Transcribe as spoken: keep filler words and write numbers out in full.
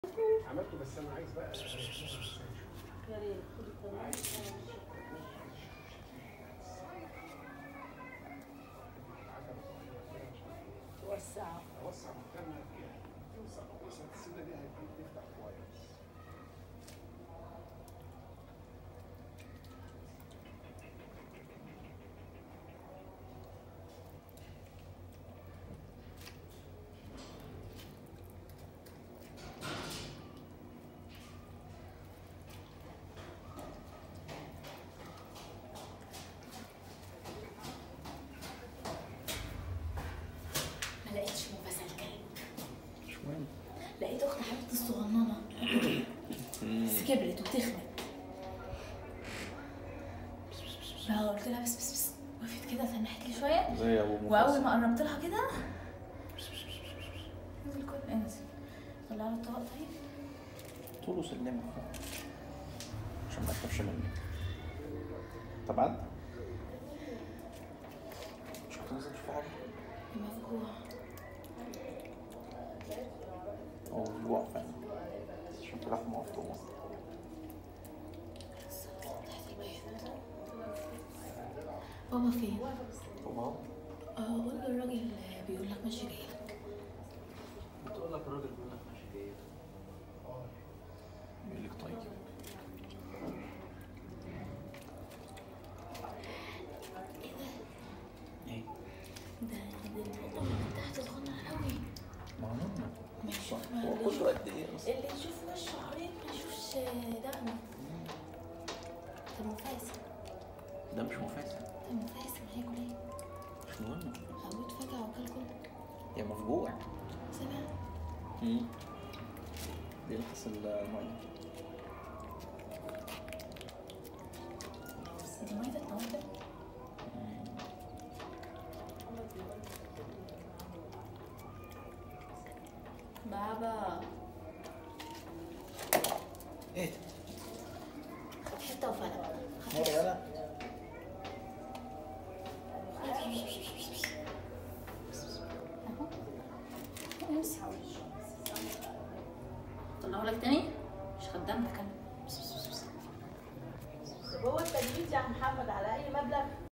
عملته بس انا عايز بقى يا ريت خد الطريق. توسع اوسع مكانها فيها توسع توسع السنه دي هتفتح كويس. ما لقيتش مفاس الكلب. اشمعنى؟ لقيت اخت حبيبتي الصغننه بس كبرت وتخنت. فقلت لها بس بس بس وقفت كده سمحت لي شويه زي ابو مفاس. واول ما قربت لها كده انزل كل انزل طلع له الطبق. طيب طوله سلمك عشان ما تخافش مني. طبعا مش كنت نازل تشوف حاجه؟ مفجوع. هو مفجوع فعلا عشان كده لحمه مفرومه. تحت البيت. بابا فين؟ بابا اهو. اه قول له الراجل بيقول لك ماشي جايلك. بتقول لك الراجل بيقول لك ماشي جاي. بيقول لك طيب. ايه ده؟ ايه؟ ده ده الفوطه من تحت صغنن قوي. ما هو نورمال. ما يشوف هو اللي كله قد ايه اصلا؟ اللي يشوف وش شعرين ما يشوفش دقنه. ده مفاسد. ده مش مفاسد. ده مفاسد هياكل ايه؟ مش مهم. هموت فجأة وكل كله. يا مفجوع. سامع؟ امم بيلحس الميه. دي مية الطماطم. بابا ايه ده؟ حتة وفلق. مرة ولا؟ اهو امسك. طلعه لك تاني؟ مش خدامتك انا. هو التجديد يا محمد على اي مبلغ